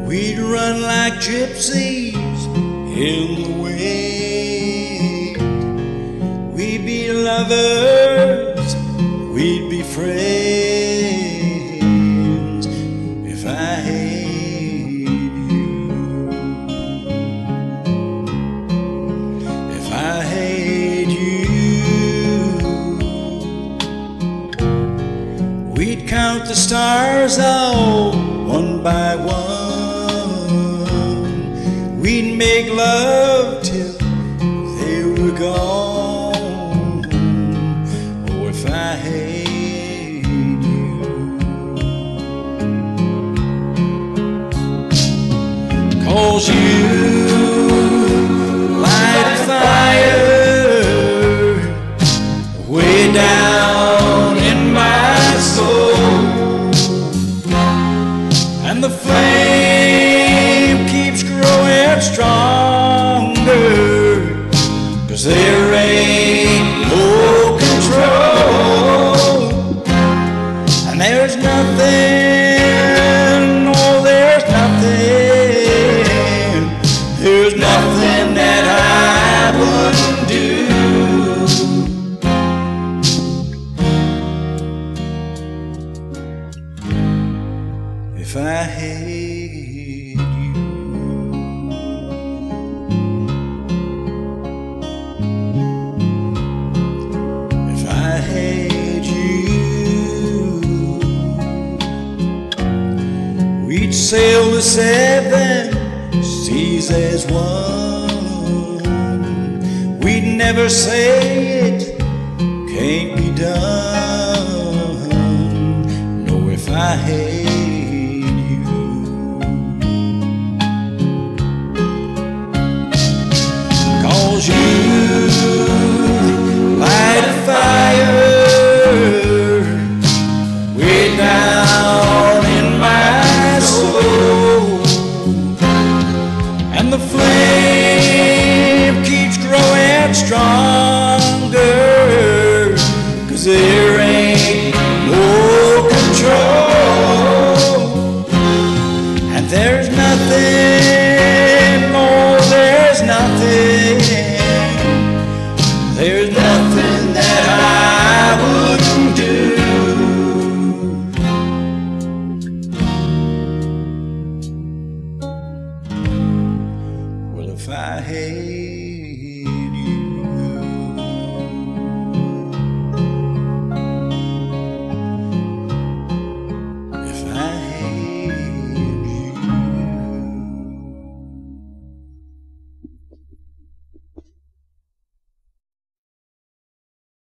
We'd run like gypsies in the wind. We'd be lovers, we'd be friends if I had you. If I had you, we'd count the stars out one by one. We'd make love till they were gone. Oh, if I had you. 'Cause you light a fire way down in my soul, and the flame keeps growing stronger, 'cause there ain't no control. And there's nothing, no, there's nothing, there's nothing that I wouldn't do if I had you. If I had you, we'd sail the 7 seas as one. We'd never say it can't be done. No, if I had you. 'Cause you light a fire way down in my soul, and the flame keeps growing stronger, 'cause there ain't no control. And there's nothing, no, there's nothing, there's nothing that I wouldn't do. Well, if I had